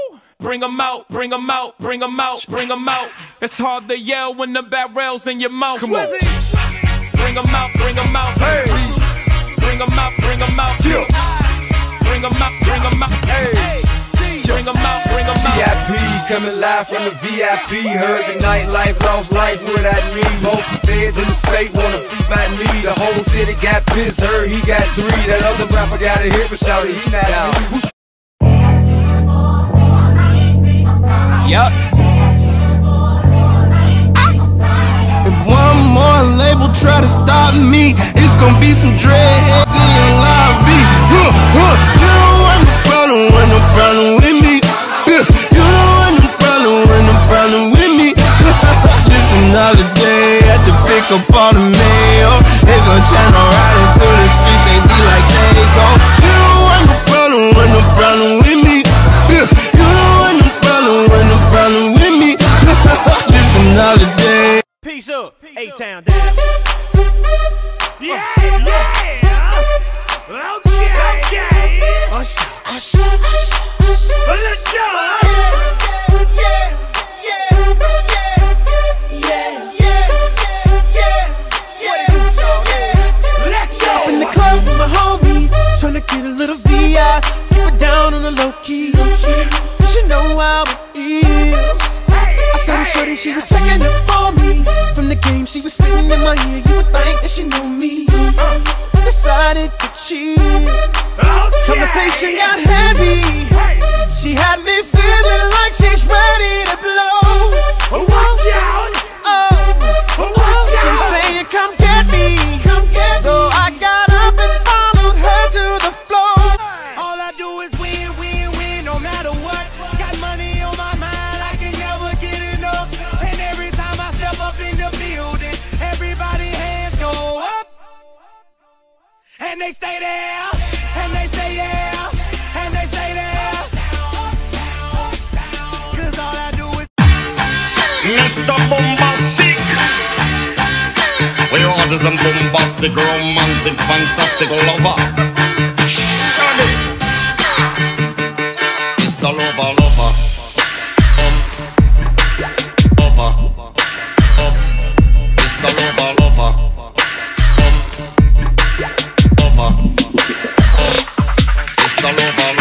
Bring 'em out, bring 'em out, bring 'em out, bring 'em out. It's hard to yell when the barrel's in your mouth. Come on. Bring 'em out, bring 'em out. Hey. Bring 'em out, bring 'em out. Yeah. Bring 'em out, bring 'em out. Hey. Bring 'em out, bring 'em out. VIP, coming live from the VIP. Heard the nightlife, lost life without me. Most feds in the state wanna see about me. The whole city got pissed, heard he got 3. That other rapper got a hit, but shouted he not out. Yup. If one more label try to stop me, it's gonna be some dreadheads in your lobby. You don't want no problem with no problem with me. You don't want no problem with no problem with me. Just another day at the pick up on the mail. They gon' channel riding through the streets, they be like they go. You don't want no problem with no problem with me. You don't want no problem with no problem with me. Just another day. Peace up, A-Town down. Yeah, yeah. Okay. Hush, hush, hush, hush. Let's go. Let's go. Up in the club with my homies, tryna get a little VI. Keep it down on the low key. She know how it feels. I saw the shorty, she was checking up for me. From the game, she was spitting in my ear. You would think that she knew me. Decided to chill. Conversation got heavy. She had me feeling like she's ready to blow. Watch out. She's saying, come get me. So I got up and followed her to the floor. All I do is win, win, win, no matter what. Got money on my mind, I can never get enough. And every time I step up in the building, everybody hands go up. And they stay there, and they say yeah, and they stay there. Cause all I do is Mr. Bombastic. We order some bombastic, romantic, fantastic lover. Shaggy. Mr. Lover, lover. Lover. Mr. Lover, lover. Lover. Mr. Lover,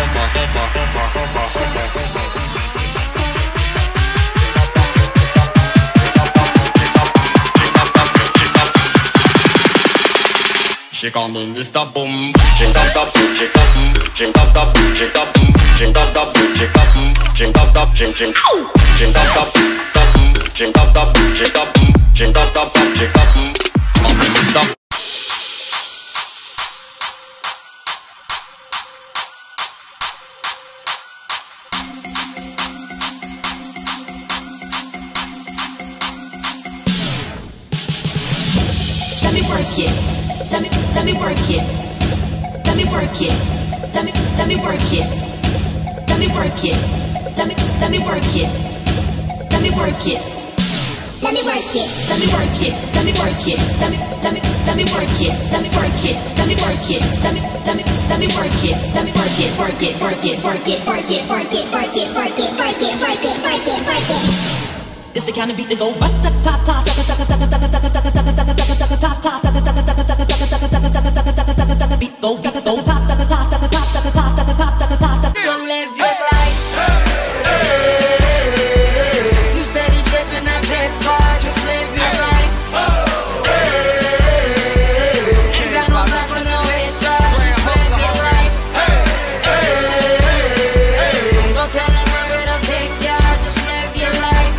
she call me Mr. Boom. Ching up up, ching up, ching up up, ching up, ching up up, ching up, ching up up, ching ching, ching up up, ching up up, ching up, ching up up, ching up. Call me Mr. Let me work it. Let me work it. Let me work it. Let me work it. Let me work it. Let me work it. Let me work it. Let me work it. Let me work it. Let me work it. Let me work it. Let me work it. Let me work it. Let me work it. Let me work it. Work it. Work it. Work it. Work it. Work it. Work it. Work it. Work it. Work it. Work it. Work it. It's the kind of beat that go ta ta ta ta ta ta ta ta ta ta ta ta ta ta beat go ta ta ta ta ta ta ta ta ta. So live your life. You steady dressing that bed car, just live your life. Ain't got no time for no haters, just live your life. Don't tell them where it'll take ya, just live your life.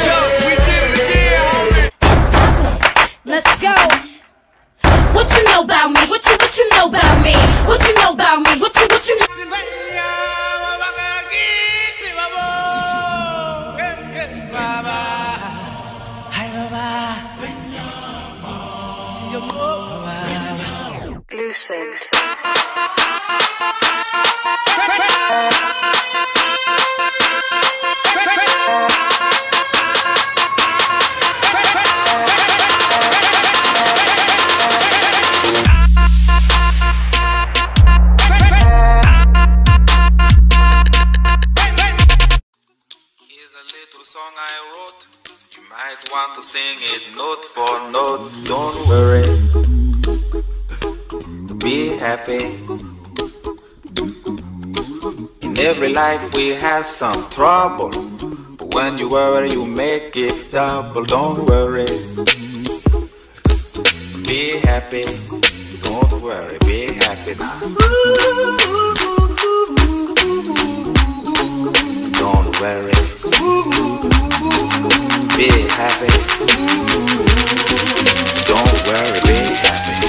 Let's go. What you know about sing it note for note. Don't worry, be happy. In every life we have some trouble, but when you worry you make it double. Don't worry, be happy. Don't worry, be happy now. Don't worry, be happy. Don't worry, be happy.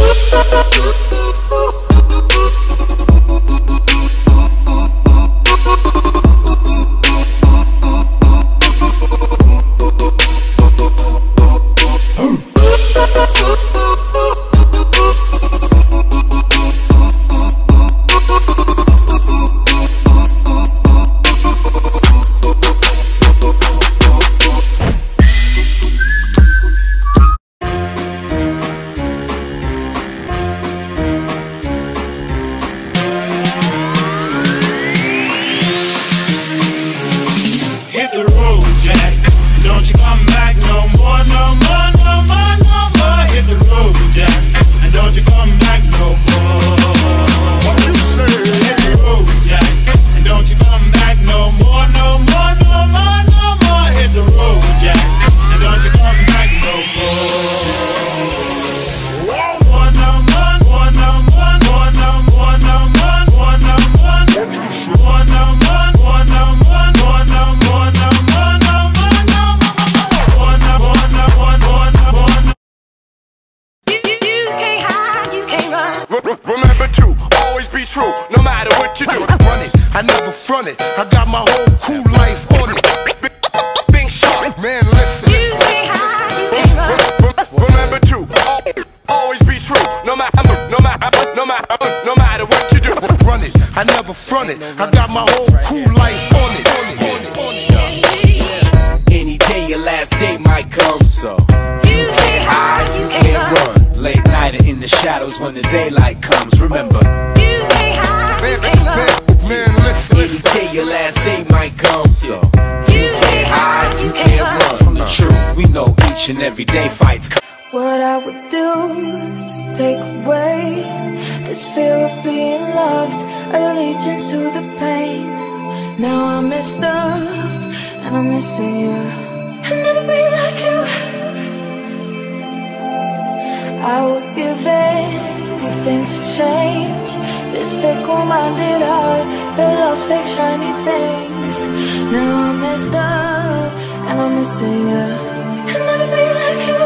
Remember to always be true, no matter what you do. Run it, I never front it. I got my whole cool life on it. Think sharp, man, listen. Remember to always be true, no matter what you do. Run it, I never front it. I got my whole cool life on it. Any day your last day might come, so you can't hide, you can't run. Late night or in the shadows when the daylight comes. Remember, you can't hide, you can't run. Man, listen. Any day your last day might come, so you can't hide, you can't run. From the truth, we know each and every day fights come. What I would do to take away this fear of being loved, allegiance to the pain. Now I'm messed up and I'm missing you. I'll never be like you. I would give anything to change this fickle-minded heart that loves fake shiny things. Now I'm messed up and I'm missing you. I'll never be like you.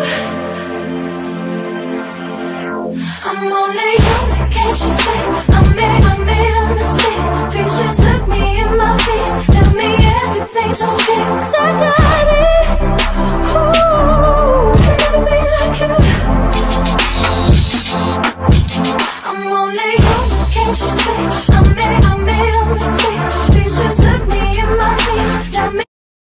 I'm only human, can't you see? I made a mistake. Please just look me in my face. Tell me everything's okay, 'cause I got it. Ooh, I'll never be like you. I'm only human, can't you see? I made a mistake. Please just look me in my face. Tell me.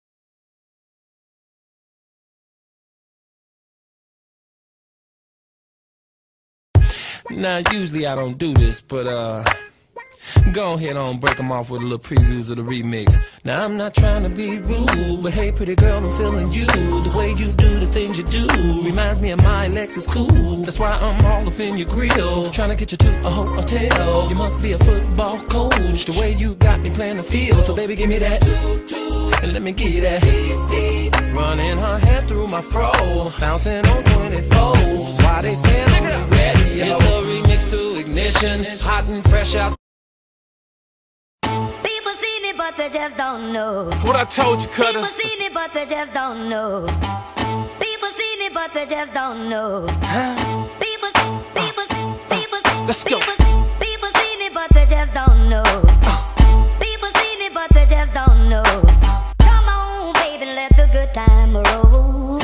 Now, usually I don't do this, but go ahead on, break them off with a little previews of the remix. Now, I'm not trying to be rude, but hey, pretty girl, I'm feeling you. The way you do the things you do reminds me of my Lexus cool. That's why I'm all up in your grill, trying to get you to a hotel. You must be a football coach, the way you got me playing the field. So baby, give me that, and let me get that. Running her hands through my fro, bouncing on 24s. Why they saying on the radio? It's the remix to Ignition, hot and fresh out. People seen it, but they just don't know. What I told you, Cutter. People seen it, but they just don't know. People seen it, but they just don't know. People, let's go. People seen it, but they just don't know. People seen it, but they just don't know. Come on, baby, let the good time roll.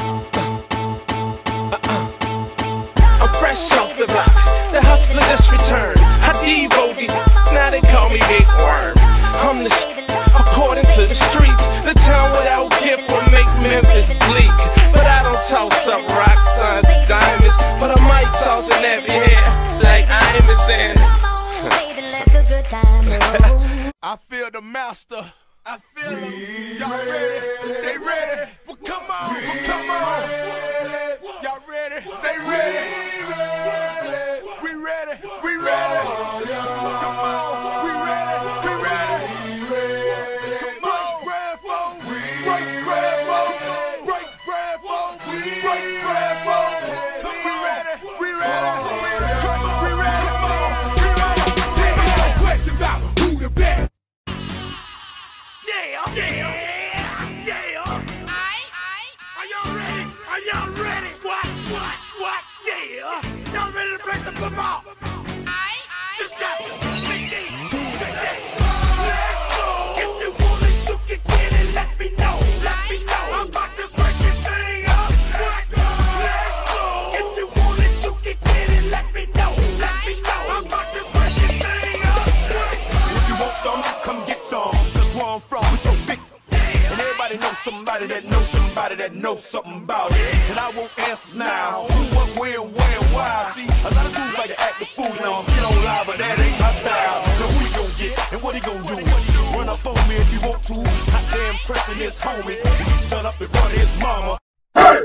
I'm fresh off the block, the hustler just returned. I devoted, now they call me Big Worm. I'm the according to the streets. The town without gift will make Memphis bleak. But I don't toss up rock signs and diamonds, but I might toss an nappy hair like I'm saying. I feel the master I feel them. Y'all ready? They ready? Well, come on. Well, come on. Y'all ready? They ready? We ready? We ready? Come on. We ready? We ready? Come on. Bread folk. Break bread folk. Break bread folk. Break bread folk. We ready? We ready? We ready? Come on. We ready? Question about who the best. Yeah, yeah, yeah. Are y'all ready? Are y'all ready? What? Yeah. Y'all ready to play some football? Just big D. Check this. Let's go. If you want it, you can get it. Let me know. Let me know. I'm about to break this thing up. Let's go. If you want it, you can get it. Let me know. Let me know. I'm about to break this thing up. If you want some, come get some. Cause where I'm from, we so big. And everybody knows somebody that knows somebody that knows something about it. And I won't answer now. Who, what, where, and why? See, a lot of dudes like to act the fool now. Get on live, but that ain't my style. So who he gon' get and what he gon' do? Run up on me if you want to. Hot damn pressing his homies. He's done up in front of his mama. Hey!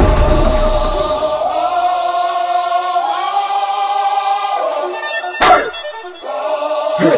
Here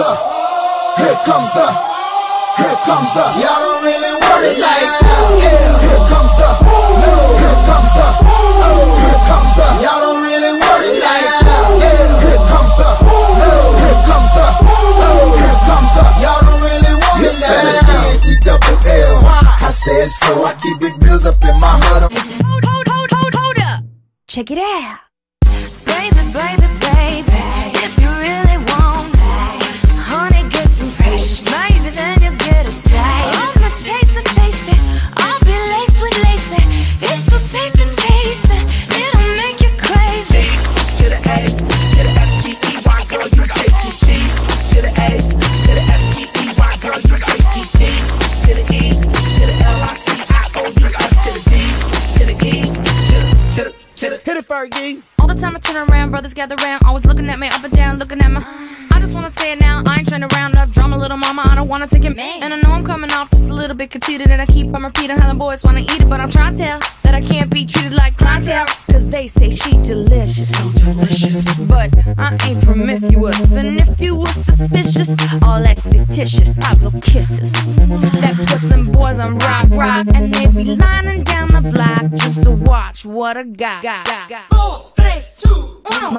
comes the, y'all don't really want it like that. Yeah. Here comes the, here comes the, here comes the, y'all don't really want it like that. Yeah. Here comes the, here comes the, here comes the, y'all don't really want it like that. E-double-L, I said so, I keep big bills up in my heart. Hold up, check it out. Baby, baby, baby, if you really want that, honey, get some precious, maybe then you'll get a taste. I'm gonna taste it, I'll be laced with lace. It's so tasty, it'll make you crazy. To the A, to the S-T-E-Y, girl, you tasty. G, to the A, to the S-T-E-Y, girl, you tasty. D, to the E, to the L-I-C-I-O-U-S, to the D, to the E, to the hit it, Fergie. All the time I turn around, brothers gather around, always looking at me up and down, looking at my. I just wanna say it now, I ain't trying to round up drama, little mama, I don't wanna take it. And I know I'm coming off just a little bit conceited, and I keep on repeating how the boys wanna eat it, but I'm trying to tell that I can't be treated like clientele, cause they say she delicious, so delicious. But I ain't promiscuous, and if you were suspicious, all that's fictitious, I blow kisses. That puts them boys on rock, and they be lining down the block just to watch what I got. 4, 3, 2, 1.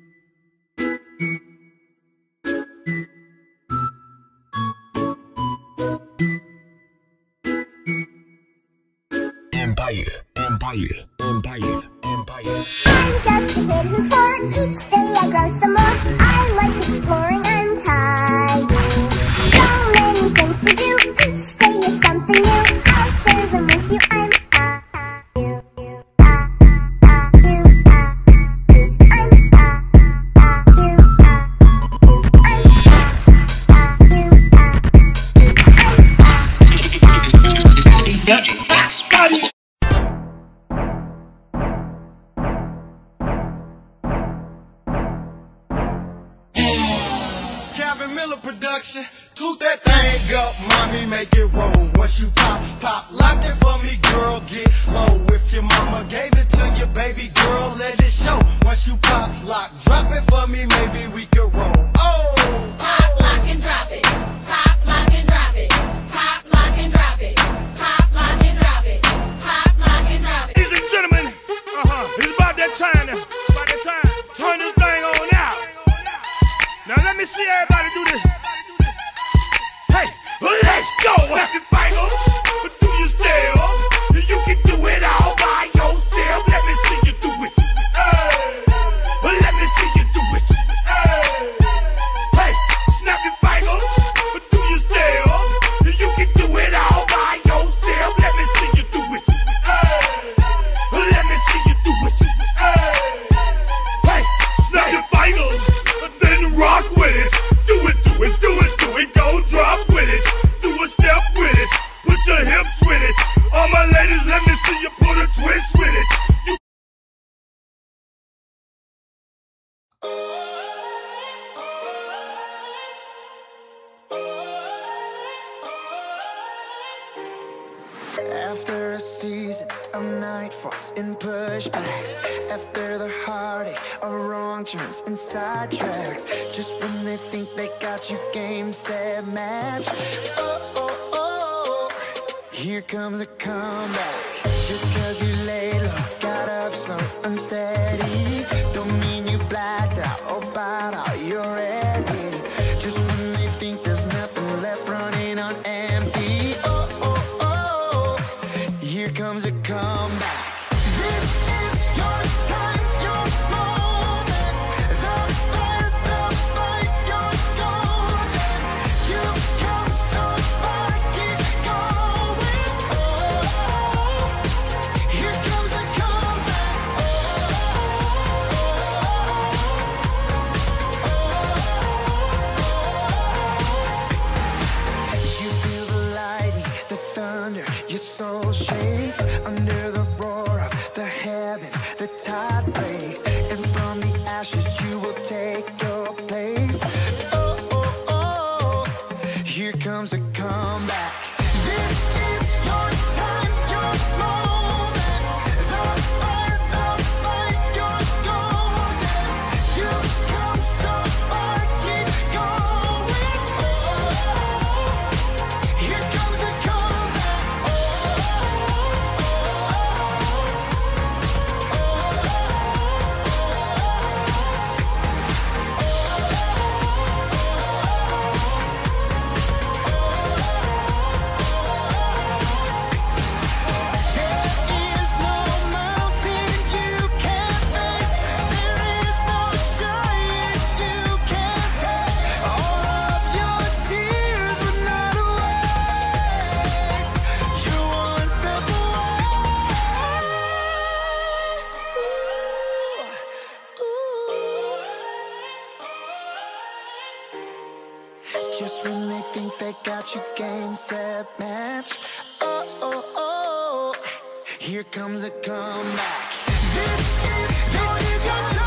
Empire. I'm just a kid who's 4. Each day I grow some more. I like exploring, I'm tired. So many things to do. Each day is something new. I'll share them with you. I'm Production, toot that thing up, mommy, make it roll. Once you pop, lock it for me, girl, get low. If your mama gave it to you, baby girl, let it show. Once you pop, lock, drop it for me, maybe we could roll. Oh, pop, lock, and drop it. Pop, lock, and drop it. Pop, lock, and drop it. Pop, lock, and drop it. Pop, lock, and drop it. Ladies and gentlemen, it's about that time now. About that time. Turn this thing on out. Now let me see everybody do this. Hey, let's go! Snap your fingers, but do you still? You can do it all by yourself. Let me see you do it. Hey, let me see you do it. Hey, snap your fingers, but do you still? You can do it all by yourself. Let me see you do it. Let me see you do it. Hey, snap your fingers, then rock with it. Do it, go drop with it. Do a step with it. Put your hips After a season of nightfalls and pushbacks, after the heartache of wrong turns and sidetracks, just when they think they got you game, set, match, oh, oh, oh, here comes a comeback. Just cause you laid low, got up slow, unsteady, don't mean you blacked out or bowed out, you're ready. Just when they think there's nothing left, running on empty, oh, oh, oh, here comes a comeback. This is your time, your moment. The fight, you're golden. You've come so far, keep going. Oh, here comes a comeback. You feel the lightning, the thunder, your soul shakes under the roar of the heaven, the tide breaks, and from the ashes you will take your place. Oh, oh, oh, here comes a comeback. This is your time, your moment. The fight, you're golden. You've come so far, keep going. Oh, here comes a comeback. Just when they think they got you game, set, match, oh, oh, oh, here comes a comeback. This is your time.